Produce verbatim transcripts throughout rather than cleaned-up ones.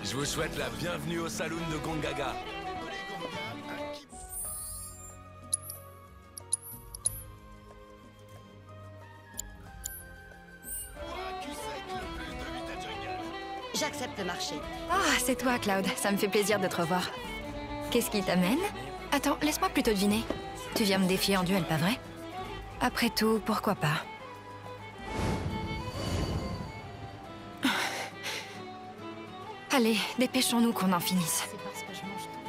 Je vous souhaite la bienvenue au saloon de Gongaga. J'accepte le marché. Ah, c'est toi, Cloud. Ça me fait plaisir de te revoir. Qu'est-ce qui t'amène? Attends, laisse-moi plutôt deviner. Tu viens me défier en duel, pas vrai? Après tout, pourquoi pas? Allez, dépêchons-nous qu'on en finisse. C'est parce que je mange tout.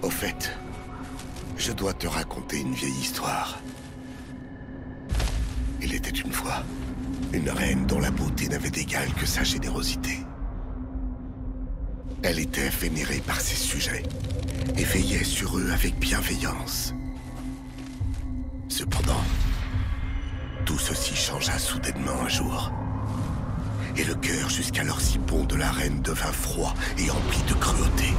Au fait, je dois te raconter une vieille histoire. Il était une fois une reine dont la beauté n'avait d'égal que sa générosité. Elle était vénérée par ses sujets et veillait sur eux avec bienveillance. Cependant, tout ceci changea soudainement un jour. Et le cœur jusqu'alors si bon de la reine devint froid et empli de cruauté.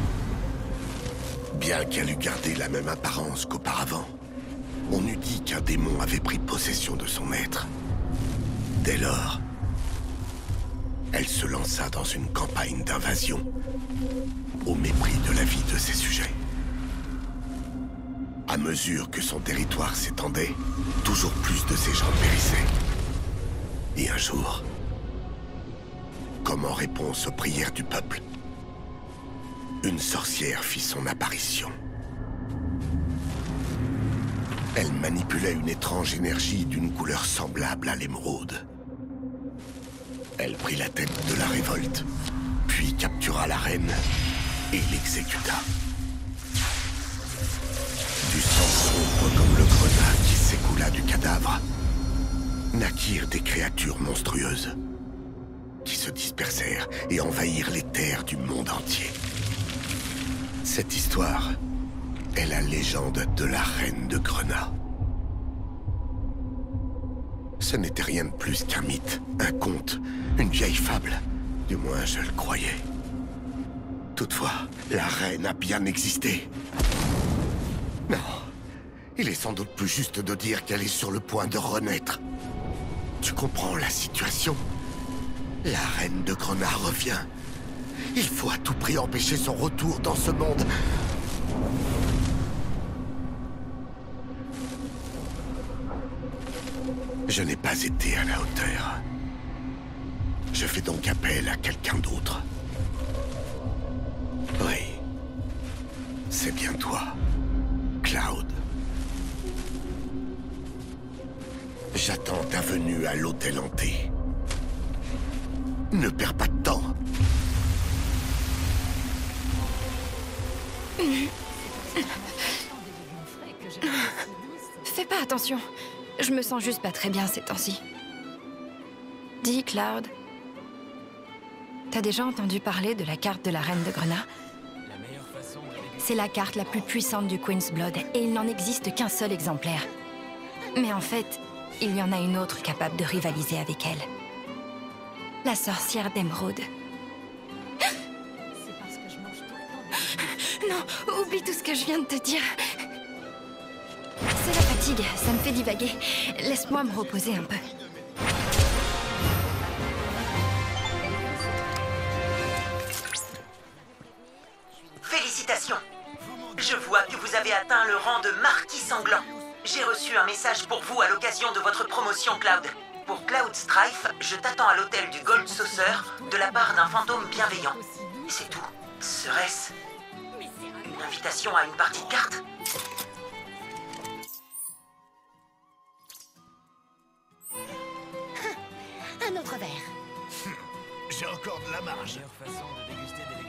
Bien qu'elle eût gardé la même apparence qu'auparavant, on eût dit qu'un démon avait pris possession de son être. Dès lors, elle se lança dans une campagne d'invasion, au mépris de la vie de ses sujets. À mesure que son territoire s'étendait, toujours plus de ses gens périssaient. Et un jour, comme en réponse aux prières du peuple, une sorcière fit son apparition. Elle manipulait une étrange énergie d'une couleur semblable à l'émeraude. Elle prit la tête de la révolte, puis captura la reine et l'exécuta. Du sang sombre comme le grenat qui s'écoula du cadavre, naquirent des créatures monstrueuses qui se dispersèrent et envahirent les terres du monde entier. Cette histoire est la légende de la reine de Grenat. Ce n'était rien de plus qu'un mythe, un conte, une vieille fable. Du moins, je le croyais. Toutefois, la reine a bien existé. Non, il est sans doute plus juste de dire qu'elle est sur le point de renaître. Tu comprends la situation? La reine de Grenat revient. Il faut à tout prix empêcher son retour dans ce monde. Je n'ai pas été à la hauteur. Je fais donc appel à quelqu'un d'autre. Oui. C'est bien toi, Cloud. J'attends ta venue à l'hôtel hanté. Ne perds pas de temps. Fais pas attention. Je me sens juste pas très bien ces temps-ci. Dis, Cloud. T'as déjà entendu parler de la carte de la reine de Grenat? C'est la carte la plus puissante du Queen's Blood, et il n'en existe qu'un seul exemplaire. Mais en fait, il y en a une autre capable de rivaliser avec elle. La sorcière d'Émeraude. Non, oublie tout ce que je viens de te dire. C'est la fatigue, ça me fait divaguer. Laisse-moi me reposer un peu. Félicitations! Je vois que vous avez atteint le rang de Marquis Sanglant. J'ai reçu un message pour vous à l'occasion de votre promotion, Cloud. Pour Cloud Strife, je t'attends à l'hôtel du Gold Saucer de la part d'un fantôme bienveillant. Et c'est tout. Serait-ce une invitation à une partie de cartes? Un autre verre. J'ai encore de la marge. Façon de déguster des